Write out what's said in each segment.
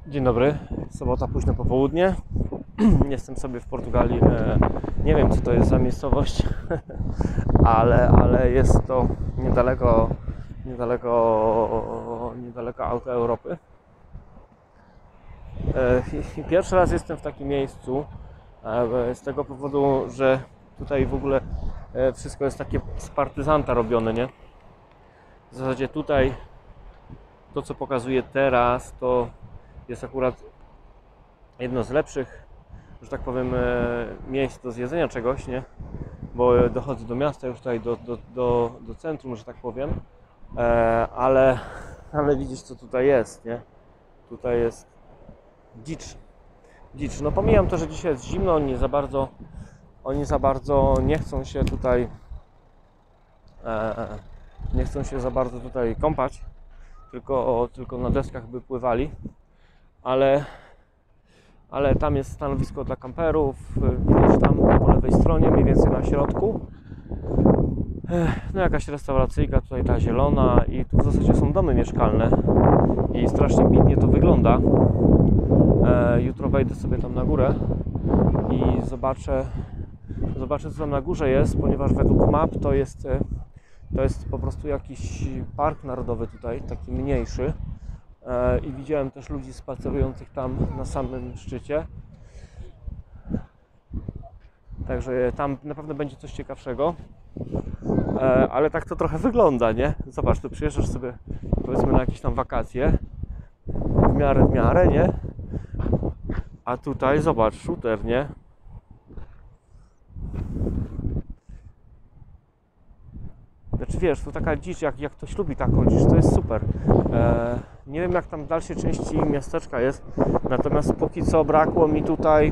Dzień dobry, sobota, późne popołudnie. Jestem sobie w Portugalii. Nie wiem, co to jest za miejscowość, ale jest to niedaleko auta Europy. I pierwszy raz jestem w takim miejscu z tego powodu, że tutaj w ogóle wszystko jest takie z partyzanta robione, nie? W zasadzie tutaj to, co pokazuję teraz, to jest akurat jedno z lepszych, że tak powiem, miejsc do zjedzenia czegoś, nie? Bo dochodzę do miasta, już tutaj do centrum, że tak powiem, ale widzisz, co tutaj jest, nie? Tutaj jest dzicz. No pomijam to, że dzisiaj jest zimno, oni za bardzo nie chcą się tutaj za bardzo tutaj kąpać, tylko na deskach by pływali, ale tam jest stanowisko dla kamperów, widać tam po lewej stronie, mniej więcej na środku. No jakaś restauracyjka tutaj, ta zielona, i tu w zasadzie są domy mieszkalne i strasznie biednie to wygląda. Jutro wejdę sobie tam na górę i zobaczę, co tam na górze jest, ponieważ według map to jest po prostu jakiś park narodowy tutaj, taki mniejszy. I widziałem też ludzi spacerujących tam na samym szczycie. Także tam na pewno będzie coś ciekawszego. Ale tak to trochę wygląda, nie? Zobacz, tu przyjeżdżasz sobie, powiedzmy, na jakieś tam wakacje. W miarę, nie? A tutaj, zobacz, shooter, nie? Znaczy wiesz, to taka dzicz, jak ktoś lubi taką dzicz, to jest super. Nie wiem, jak tam w dalszej części miasteczka jest, natomiast póki co brakło mi tutaj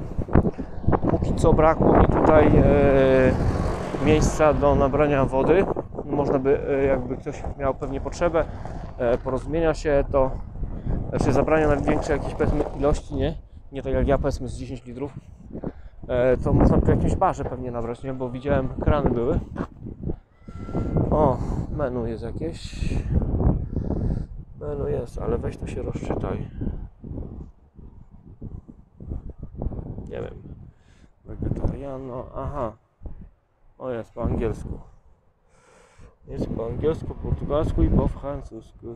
miejsca do nabrania wody. Można by, jakby ktoś miał pewnie potrzebę porozumienia się, to znaczy zabrania na większe jakieś, powiedzmy, ilości, nie tak jak ja, powiedzmy, z 10 litrów, to można by w jakimś barze pewnie nabrać, nie? Bo widziałem, krany były. O, menu jest jakieś. Menu jest, ale weź to się rozczytaj. Nie wiem. Wegetariano, aha. O, jest po angielsku. Jest po angielsku, portugalsku i po francusku.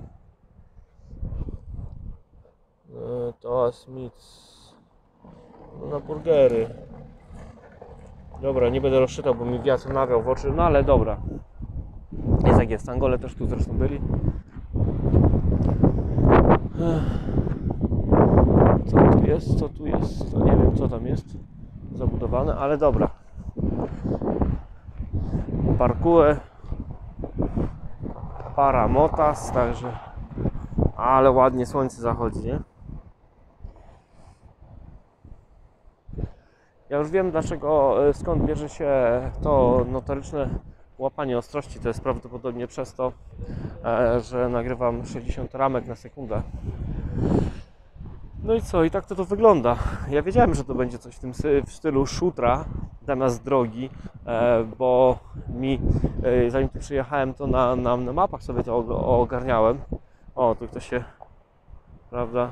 To meats. No, na burgery. Dobra, nie będę rozczytał, bo mi wiatr nawiał w oczy, no ale dobra. Jest jak jest, Angole też tu zresztą byli. Co tu jest? To nie wiem, co tam jest zabudowane, ale dobra. Parkuje para motas, także ale ładnie słońce zachodzi, nie? Ja już wiem, skąd bierze się to notoryczne łapanie ostrości. To jest prawdopodobnie przez to, że nagrywam 60 ramek na sekundę. No i co? I tak to wygląda. Ja wiedziałem, że to będzie coś w stylu shootra zamiast drogi, bo zanim tu przyjechałem, to na mapach sobie to ogarniałem. O, tu ktoś się, prawda?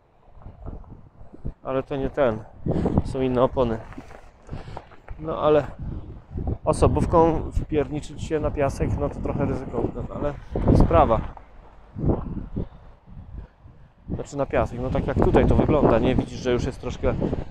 Ale to nie ten. Są inne opony. No ale osobówką wpierniczyć się na piasek, no to trochę ryzykowne, ale sprawa. Znaczy na piasek, no tak jak tutaj to wygląda, nie? Widzisz, że już jest troszkę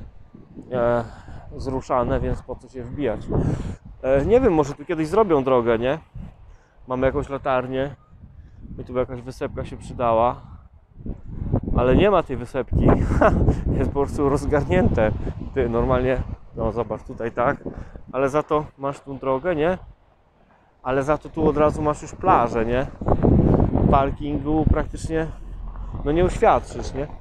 zruszane, więc po co się wbijać. Nie wiem, może tu kiedyś zrobią drogę, nie? Mamy jakąś latarnię i tu jakaś wysepka się przydała, ale nie ma tej wysepki. Jest po prostu rozgarnięte. Ty normalnie, no zobacz tutaj, tak, ale za to masz tu drogę, nie? Ale za to tu od razu masz już plażę, nie? Parkingu praktycznie no nie uświadczysz, nie?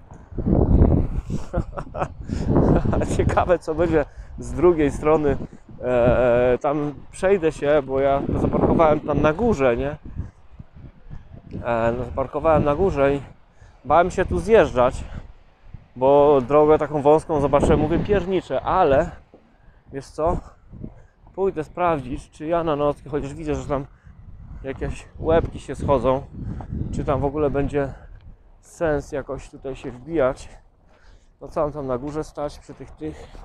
Ciekawe, co będzie z drugiej strony. Tam przejdę się, bo ja zaparkowałem tam na górze, nie? Zaparkowałem na górze i bałem się tu zjeżdżać, bo drogę taką wąską zobaczyłem, mówię, pierniczę, ale wiesz co? Pójdę sprawdzić, czy ja na nockę, chociaż widzę, że tam jakieś łebki się schodzą, czy tam w ogóle będzie sens jakoś tutaj się wbijać. No co mam tam na górze stać przy tych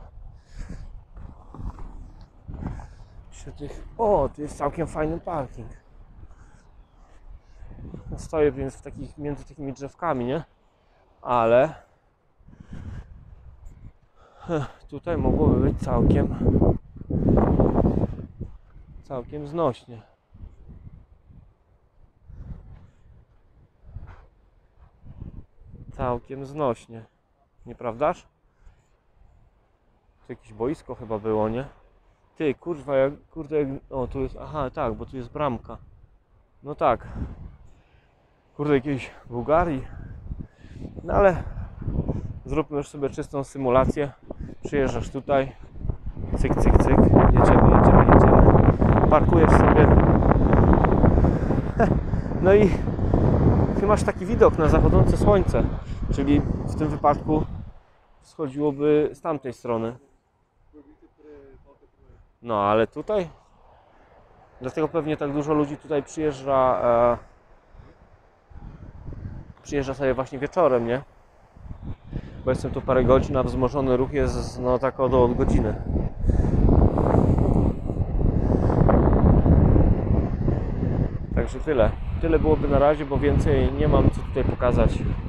o, tu jest całkiem fajny parking. Stoję więc między takimi drzewkami, nie? Ale tutaj mogłoby być całkiem znośnie. Całkiem znośnie. Nieprawdaż? Tu jakieś boisko chyba było, nie? Ty, kurwa, kurde, o, tu jest, aha, tak, bo tu jest bramka. No tak. Kurde, jakiejś Bułgarii. No ale zróbmy już sobie czystą symulację. Przyjeżdżasz tutaj. Cyk, cyk, cyk. Jedziemy. Parkujesz sobie. No i masz taki widok na zachodzące słońce. Czyli w tym wypadku wschodziłoby z tamtej strony. No ale tutaj? Dlatego pewnie tak dużo ludzi tutaj przyjeżdża sobie właśnie wieczorem, nie? Bo jestem tu parę godzin, a wzmożony ruch jest no tak od godziny. Także tyle byłoby na razie, bo więcej nie mam co tutaj pokazać.